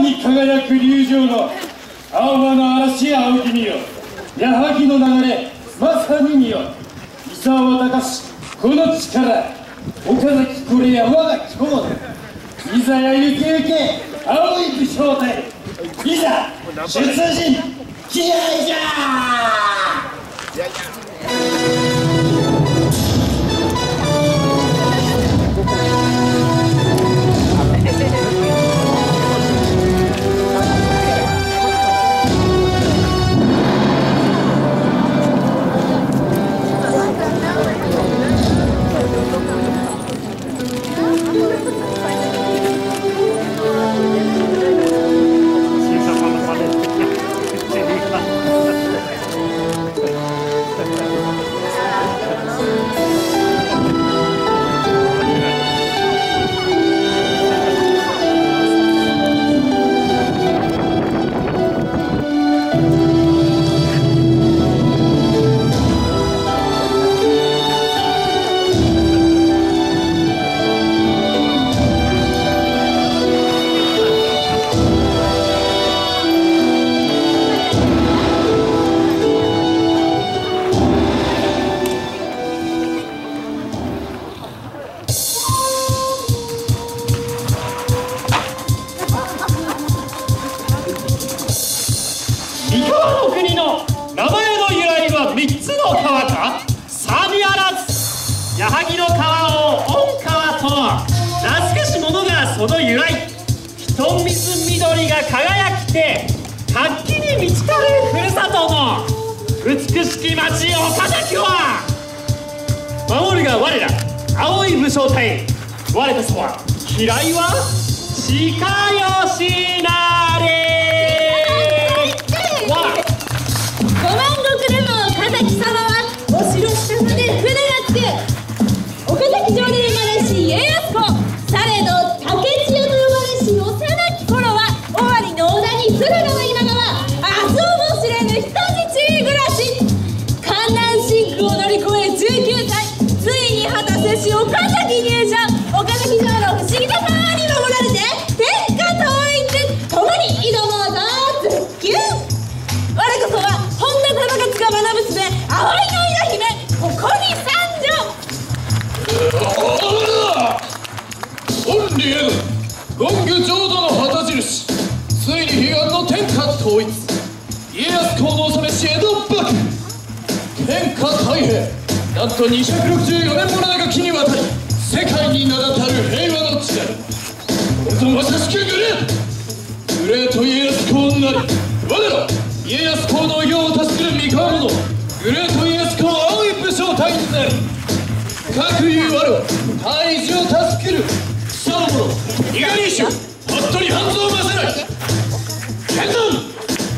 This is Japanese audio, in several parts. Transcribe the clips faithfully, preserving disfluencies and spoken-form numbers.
に輝く流浄の青葉の嵐や青き見よ、矢作の流れまさに見よ、伊沢を高しこの力、岡崎これや我が肝だ。いざや行け行け青い武将隊、いざ出陣気合じゃー。 矢作の川を御川と名付けし者がその由来。人水緑が輝きて活気に満ちたるふるさとの美しき町岡崎は、守るが我ら青い武将隊、我こそは嫌いは近吉なれ。 ご万石でも岡崎様はお城下まで船が来て、岡崎城に生まれし家康公、されど竹千代と呼ばれし幼き頃は尾張の織田に駿河の今川、明日をも知れぬ人質暮らし。艱難辛苦を乗り越えじゅうきゅうさい、ついに果たせし岡崎入城。岡崎城の不思議なパワーに守られて天下統一共に挑もうぞズッキュン。我こそは本田忠勝が学ぶすべ葵の稲姫、ここに参上。 本理への権化浄土の旗印、ついに悲願の天下統一、家康公の恐れし江戸幕府、天下太平、なんとにひゃくろくじゅうよねんもの長きにわたり世界に名だたる平和の地である。これとまさしくグレートグレート家康公なり、我ら家康公の世を助ける三河者、グレート家康公青い武将隊になり、各いう我は大事を助けるその者、伊賀西を服部半蔵正成剣断。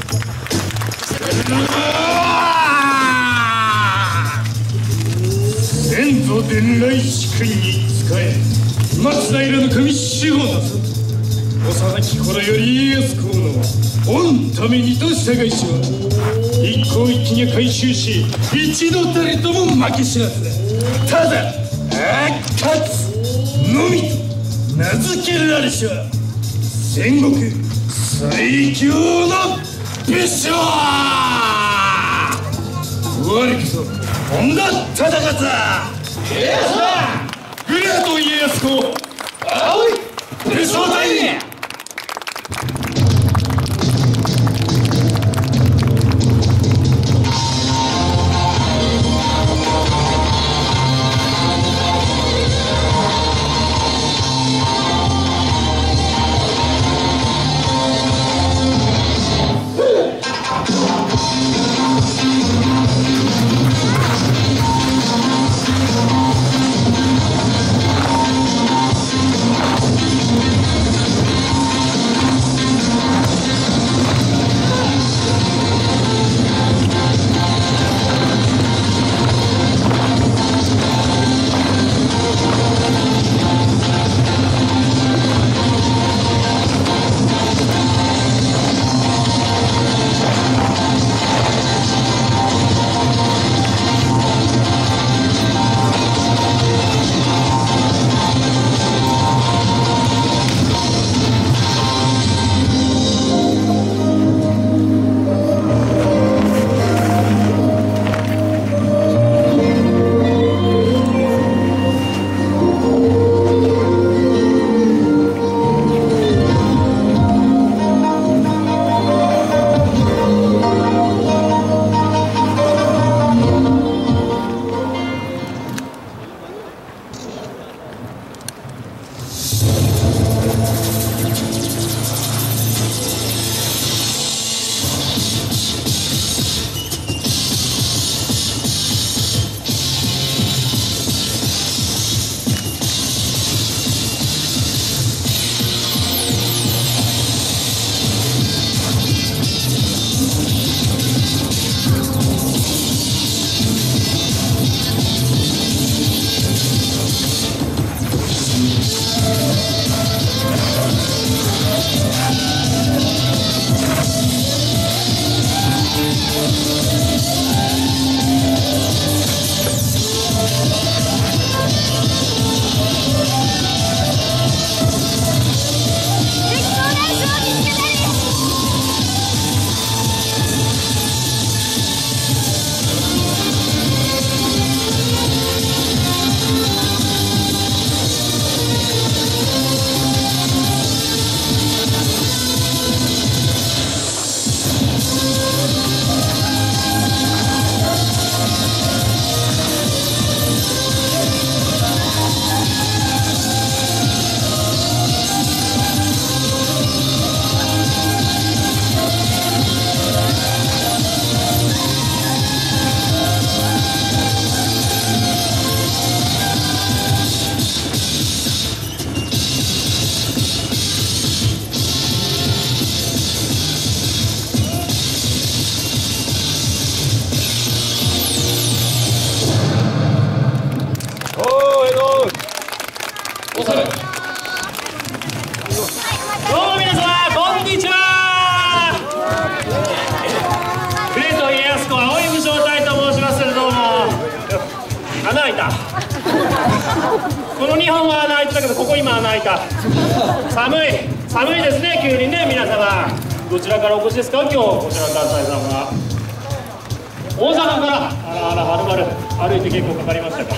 先祖伝来主君に仕え松平の神守護なさった幼き頃より家康公の御ためにと従いしは一向一揆に改宗し、一度たりとも負け知らずだ。ただ勝つのみと名付けられしは戦国最強の武将。我こそ本田忠勝家康だ。グレート家康公青い武将隊。 このにほんは穴開いてたけど、ここ今穴開いた。寒い寒いですね、急にね。皆様どちらからお越しですか？今日こちらの団体さんは大阪から。あらあら、はるばる歩いて結構かかりましたか。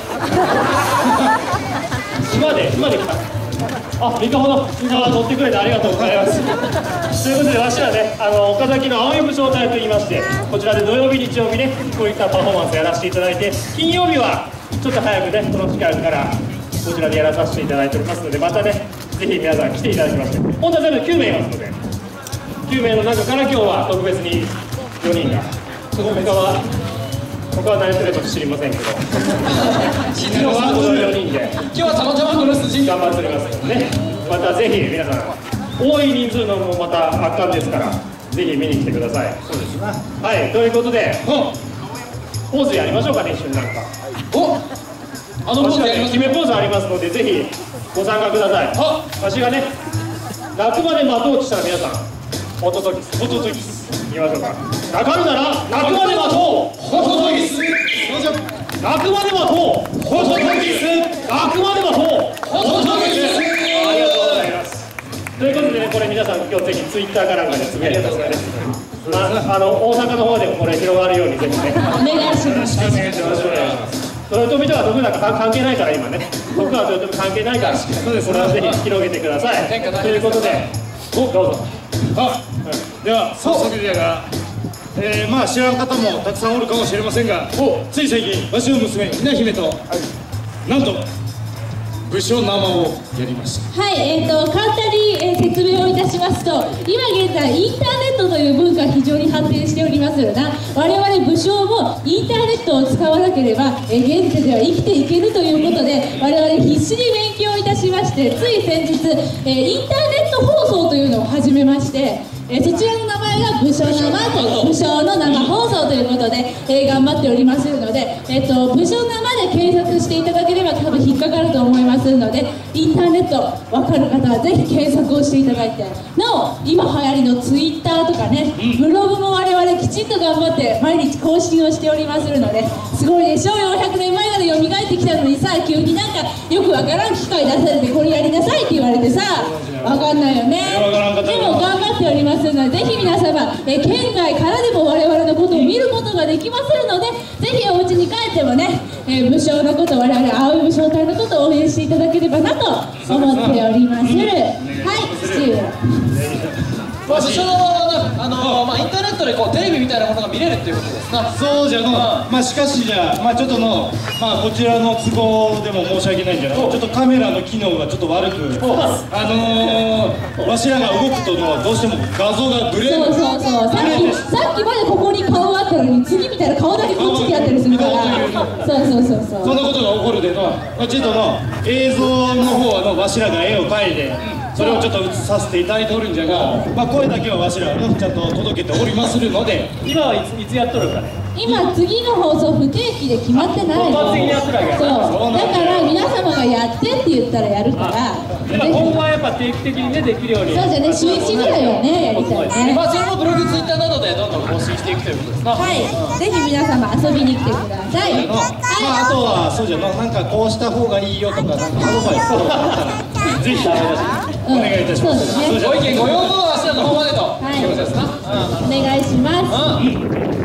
今で今で来た。あ、みっかほど取ってくれてありがとうございます。ということで、わしらね、あの岡崎の青い武将隊といいまして、こちらで土曜日日曜日ね、こういったパフォーマンスやらせていただいて、金曜日はちょっと早くね、この時間からこちらでやらさせていただいておりますので、またね、ぜひ皆さん来ていただきまして、本当は全部きゅうめいいますので、きゅうめいの中から今日は特別によにんが、他は他は何するか知りませんけど、今日はこのよにんで今日はたまたまこの筋頑張っておりますのでね、またぜひ皆さん、多い人数のもまた圧巻ですから、ぜひ見に来てください。そうですね。はい、ということで、ポーズやりましょうかね、一緒になんか。 おあのポーズやります。 決めポーズありますので、ぜひご参加ください。 あ、 わしがね、泣くまで待とうとしたら皆さん、ホトトギス、ホトトギス、言いましょうか。泣かぬなら、泣くまで待とう、ホトトギス。泣くまで待とう、ホトトギス。泣くまで待とう、ホトトギス。ありがとうございます。ということでね、これ皆さん今日ぜひツイッターかなんかでつぶやいてくださいね。ああの大阪の方でもこれ広がるようにぜひね。 お願いします。 お願いします。豊臣とは徳永関係ないから今ね。徳川と豊臣関係ないから。そうです。これはぜひ広げてください。ということで、おどうぞ。 あ、では早速じゃが、えー、まあ知らん方もたくさんおるかもしれませんが、つい最近わしの娘ひな姫となんと武将生をやりました。 はい、えーと簡単に、えー説明をいたしますと、今現在インターネットという文化が非常に発展しておりますよな。我々武将もインターネットを使わなければ、えー現世では生きていけるということで、我々必死に勉強いたしまして、つい先日、えーインターネット放送というのを始めまして、えーそちらの名前が武将生という武将の生放送ということで、えー頑張っておりますので、えー、と武将生で検索していただければ多分引っかかると思いますので、インターネット分かる方はぜひ検索をしていただいて、なお今流行りのツイッターとかね、ブログも我々きちんと頑張って毎日更新をしておりますので、すごいでしょ。よんひゃくねんまえまで蘇ってきたのにさ、急になんかよくわからん機械出されてこれやりなさいって言われてさ、わかんないよね。でも頑張っておりますので、ぜひ皆様、え県外からでも我々のことを見ることができますので、ぜひお家に帰ってもね、えー、武将のこと、我々青い武将隊のことを応援していただければなと思っております。はい、父上。 まあ武将はあのまあインターネットでこうテレビみたいなものが見れるっていうことですな。 そうじゃの、まあしかしじゃまあちょっとのまあこちらの都合でも申し訳ないんじゃない。ちょっとカメラの機能がちょっと悪く、あのー、わしらが動くとのどうしても画像がブレる。 そうそうそう。さっきさっきまでここに顔があったのに、次見たら顔だけこっちにやったりするから。そうそうそうそう。 そんなことが起こるでの、まあちょっとの映像の方はのわしらが絵を描いて。それをちょっと映させていただいておるんじゃが、まあ、声だけはわしらはちゃんと届けておりまするので、 今はいついつやっとるかね。 今次の放送不定期で決まってないの。 本番的にやってるわけやな。 そうだから皆様がやってって言ったらやるから。 今今後はやっぱ定期的にねできるように。 そうじゃね、週一ぐらいはねやりたいね。 まあそれもブログツイッターなどでどんどん更新していくということですな。 はい、ぜひ皆様遊びに来てください。 まあ、あとはそうじゃの、なんかこうした方がいいよとか、なんかアドバイスとかあったらぜひお願いいたします。 そうですね。 ご意見ご要望は明日の方までということですな。 お願いします。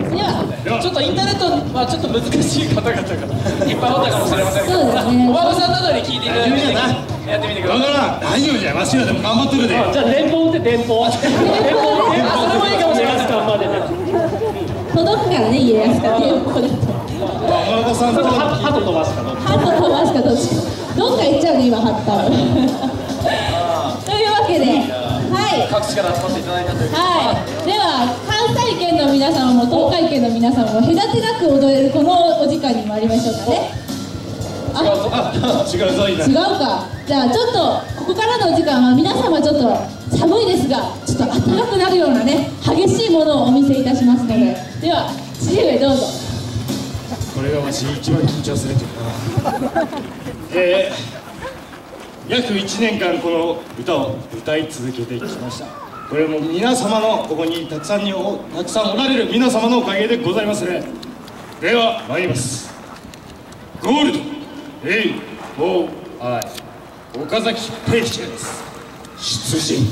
では。 ちょっとインターネットはちょっと難しい方々がいっぱいおったかもしれませんけど、 そうですね。 お孫さんなどに聞いていただいてやってみてください。 だから大丈夫じゃ、わしらでも頑張ってるで。 じゃあ電報って電報。電報電報それもいいかもしれません。までね。 届くからね、家康か電報だと。 お孫さんとハト飛ばすかどっち。 ハト飛ばすかどっちか。どっか行っちゃうね今ハト。というわけで、はい。 各地から集まっていただいたということで、 はい、では関西圏の皆様も東海圏の皆様も隔てなく踊れるこのお時間に参りましょうかね。あ、 違うぞ、いいな。 違うか。じゃあちょっとここからのお時間は皆様ちょっと寒いですがちょっと暖かくなるようなね激しいものをお見せいたしますので、では父上どうぞ。 これがわし一番緊張するというかな。えー、約いちねんかんこの歌を歌い続けてきました。これも皆様のここにたくさんにおたくさんおられる皆様のおかげでございますね。では参ります。ゴールドエイフォーはい岡崎平吉です出陣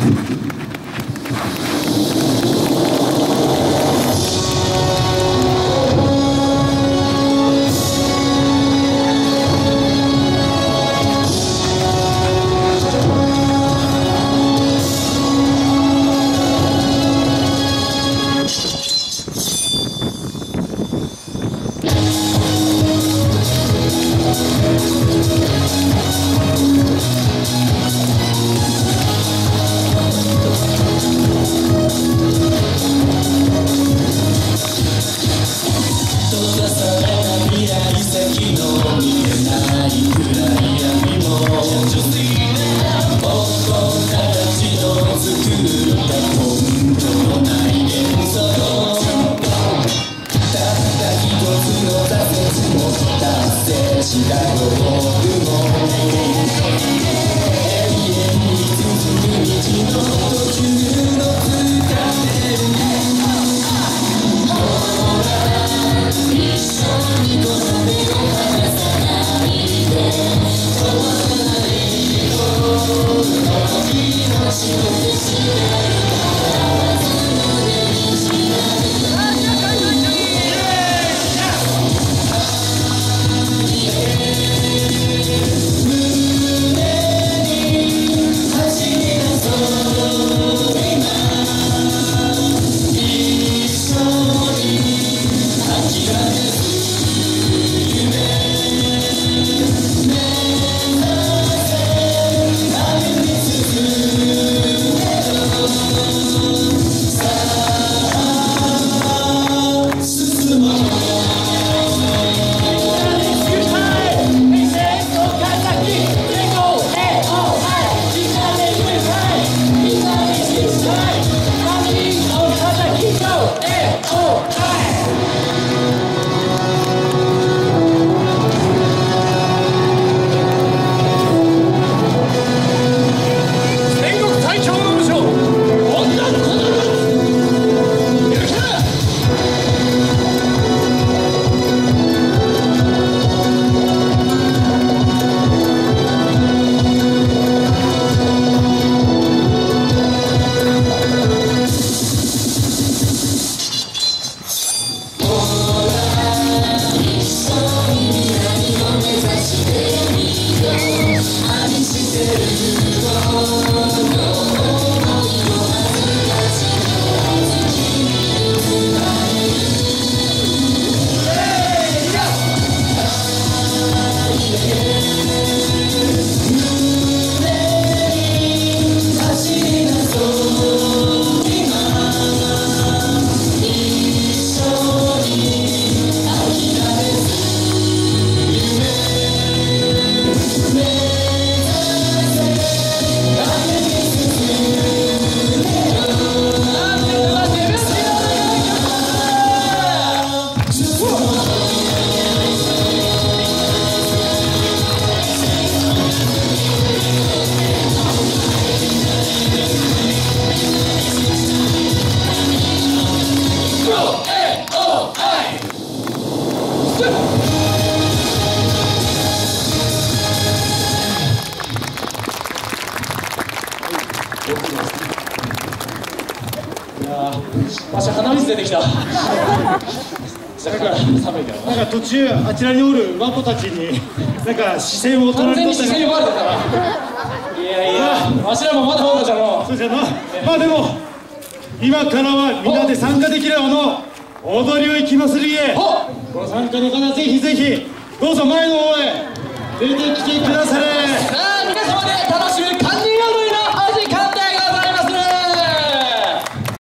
わし鼻水出てきた。だから寒いからなんか途中あちらにおるワポたちになんか視線を取ら完れとった全に視線奪われてたな。いやいやわしらもまだまだじゃの。 そうじゃな。まあでも今からはみんなで参加できるあの踊りを行きまするげ。ご参加の方ぜひぜひどうぞ前の方へ出てきてくだされ。 さあ皆様で楽しむ歓迎